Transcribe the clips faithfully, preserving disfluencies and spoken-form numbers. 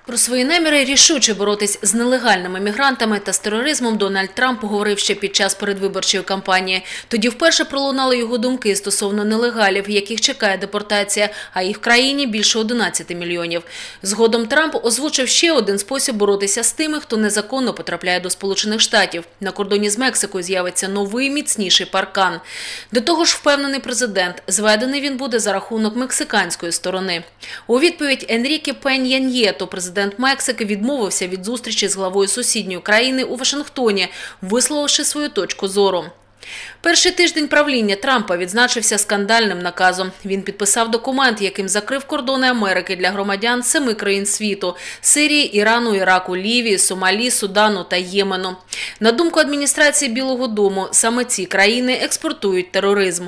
Про свої наміри рішуче боротись з нелегальними мігрантами та з тероризмом Дональд Трамп говорив ще під час передвиборчої кампанії. Тоді вперше пролунали його думки стосовно нелегалів, яких чекає депортація, а їх в країні більше одинадцяти мільйонів. Згодом Трамп озвучив ще один спосіб боротися з тими, хто незаконно потрапляє до Сполучених Штатів. На кордоні з Мексикою з'явиться новий міцніший паркан. До того ж, впевнений президент, зведений він буде за рахунок мексиканської сторони. У відповідь Енріке Пенья Ньєто, президент Мексики, відмовився від зустрічі з главою сусідньої країни у Вашингтоні, висловивши свою точку зору. Перший тиждень правління Трампа відзначився скандальним наказом. Він підписав документ, яким закрив кордони Америки для громадян семи країн світу – Сирії, Ірану, Іраку, Лівії, Сомалі, Судану та Ємену. На думку адміністрації Білого дому, саме ці країни експортують тероризм.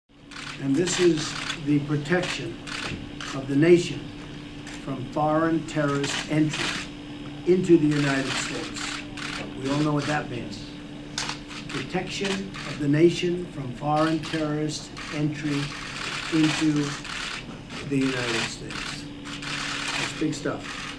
From foreign terrorist entry into the United States. We all know what that means. Protection of the nation from foreign terrorist entry into the United States. That's big stuff.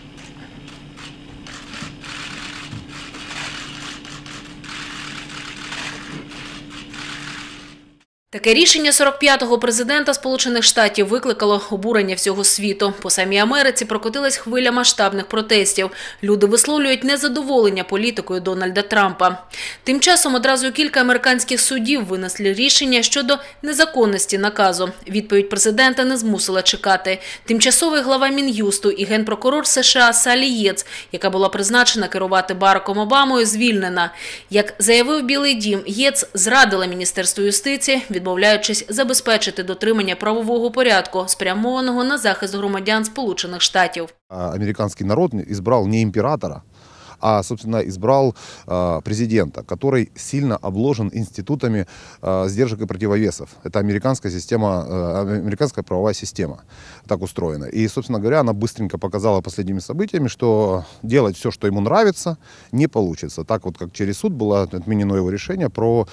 Таке рішення сорок п'ятого президента Сполучених Штатів викликало обурення всього світу. По самій Америці прокотилась хвиля масштабних протестів. Люди висловлюють незадоволення політикою Дональда Трампа. Тим часом одразу кілька американських судів винесли рішення щодо незаконності наказу. Відповідь президента не змусила чекати. Тимчасовий глава Мін'юсту і генпрокурор США Салі Єтс, яка була призначена керувати Бараком Обамою, звільнена. Як заявив Білий дім, Єтс зрадила Міністерству юстиції, відмовляючись забезпечити дотримання правового порядку, спрямованого на захист громадян Сполучених Штатів. Американский народ избрал не императора, а, собственно, избрал э, президента, который сильно обложен институтами э, сдержек и противовесов. Это американская система, э, американская правовая система так устроена. И, собственно говоря, она быстренько показала последними событиями, что делать все, что ему нравится, не получится. Так вот, как через суд было отменено его решение про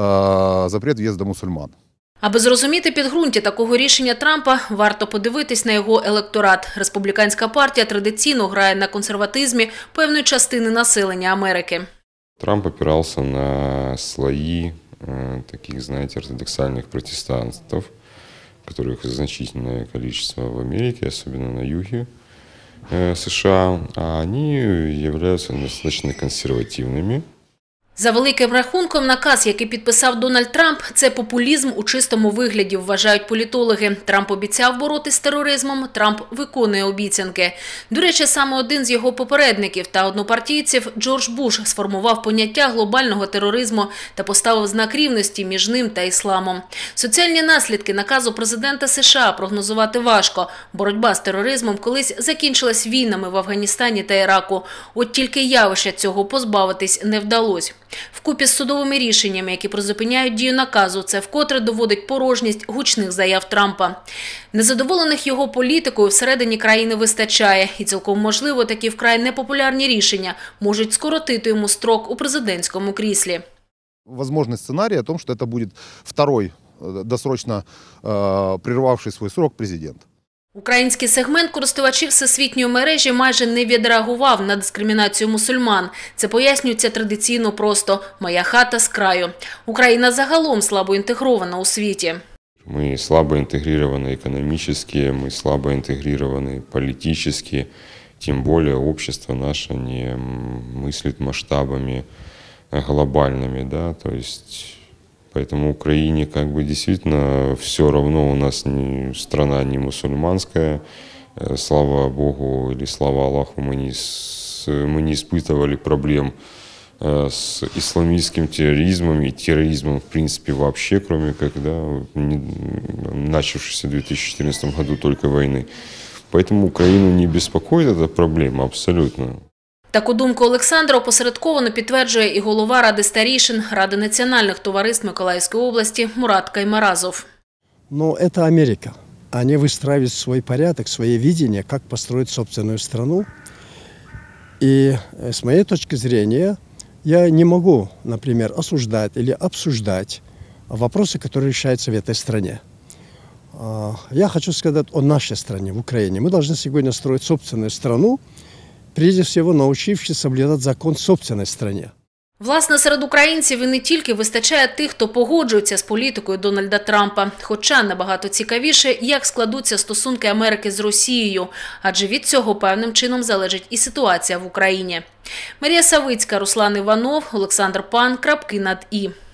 э, запрет въезда мусульман. Аби зрозуміти підґрунтя такого рішення Трампа, варто подивитись на його електорат. Республіканська партія традиційно грає на консерватизмі певної частини населення Америки. Трамп опирался на слои э, таких, знаете, ортодоксальных протестантов, которых значительное количество в Америке, особенно на юге э, США, а они являются достаточно консервативными. За великим рахунком, наказ, який підписав Дональд Трамп, це популізм у чистому вигляді, вважають політологи. Трамп обіцяв боротись з тероризмом, Трамп виконує обіцянки. До речі, саме один з його попередників та однопартійців, Джордж Буш, сформував поняття глобального тероризму та поставив знак рівності між ним та ісламом. Соціальні наслідки наказу президента США прогнозувати важко. Боротьба з тероризмом колись закінчилась війнами в Афганістані та Іраку. От тільки явища цього позбавитись не вдалося. Вкупі з судовими рішеннями, які призупиняють дію наказу, це вкотре доводить порожність гучних заяв Трампа. Незадоволених його політикою всередині країни вистачає. І цілком можливо, такі вкрай непопулярні рішення можуть скоротити йому строк у президентському кріслі. Возможный сценарий о том, что это будет второй досрочно э, прервавший свой срок президент. Український сегмент користувачів всесвітньої мережі майже не відреагував на дискримінацію мусульман. Це пояснюється традиційно просто «моя хата з краю». Україна загалом слабо інтегрована у світі. Мы слабо интегрированы экономически, мы слабо интегрированы политически, тем более общество наше не мыслит масштабами глобальными, да, то есть... Поэтому Украине как бы действительно все равно, у нас не, страна не мусульманская, слава Богу или слава Аллаху, мы не, мы не испытывали проблем с исламистским терроризмом и терроризмом в принципе вообще, кроме как, да, начавшейся в две тысячи четырнадцатом году только войны. Поэтому Украину не беспокоит эта проблема абсолютно. Таку думку Олександра опосередковано підтверджує і голова Ради старішин Ради національних товариств Миколаївської області Мурат Каймаразов. Но это Америка. Они выстраивают свой порядок, свое видение, как построить собственную страну. И с моей точки зрения, я не могу, например, осуждать или обсуждать вопросы, которые решаются в этой стране. Я хочу сказать о нашей стране, в Украине. Мы должны сегодня строить собственную страну прежде всего научившись соблюдать закон в собственной стране. Власне, серед українців і не тільки вистачає тих, хто погоджується з політикою Дональда Трампа. Хоча набагато цікавіше, як складуться стосунки Америки з Росією. Адже від цього певним чином залежить і ситуація в Україні. Марія Савицька, Руслан Іванов, Олександр Пан. Крапки над «і».